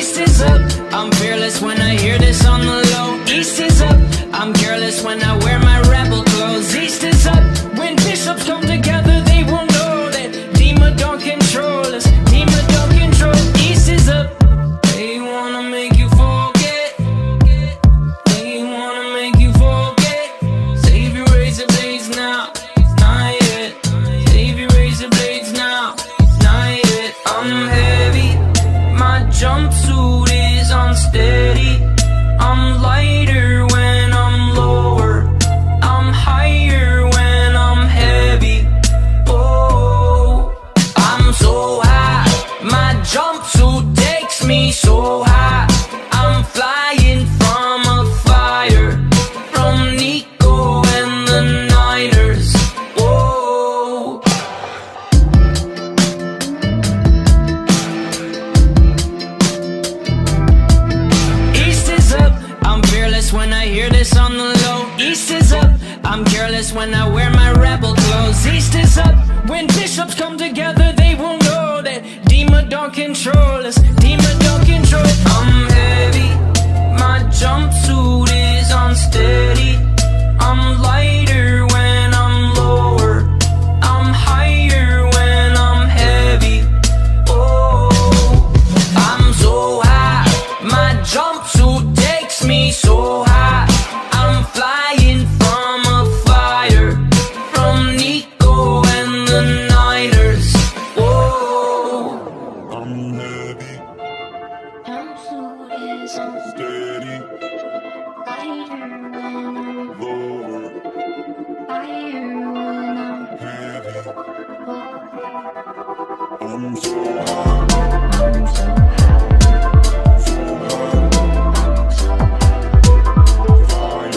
East is up, I'm fearless when I hear this on the low. East is up, I'm careless when I wear my rebel clothes. East is up, when bishops come together they will know that Dima don't control us, Dima don't control. East is up, they wanna make you forget, they wanna make you forget. Save your razor blades now, not yet. Save your razor blades now, not yet. I'm heavy, my jumpsuit is unsteady. I'm lighter when I'm lower, I'm higher when I'm heavy. Oh, I'm so high, my jumpsuit takes me so high. I'm flying from a fire, from Nico and the Niners. Oh, East is up, I'm fearless when I hear this on the low. East is up, I'm careless when I wear my rebel clothes. East is up, when bishops come together they will know that Dima don't control us, Dima don't control. I'm heavy, my jumpsuit is unsteady. I'm lighter when I'm lower, I'm higher when I'm heavy. Oh, I'm so high, my jumpsuit takes me so high. I'm flying from a fire, from Nico and the Niners. Whoa, I'm heavy, Jumpsuit is steady, lighter when I'm lower, higher when I'm heavy. low. I'm so high, I'm so high, so high, I'm so high. fire.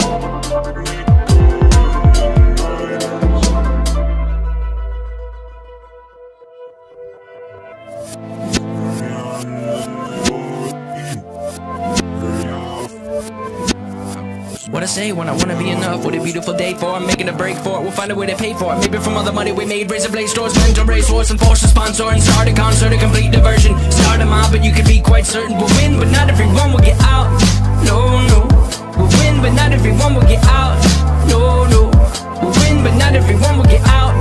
what I say when I wanna be enough. What a beautiful day for it, I'm making a break for it. We'll find a way to pay for it. Maybe from all the money we made, razor blade stores, mental race wars, and force a sponsor and start a concert, a complete diversion. Start a mob, but you can be quite certain we'll win, but not everyone will get out. No, no, we'll win, but not everyone will get out. No, no, we'll win, but not everyone will get out.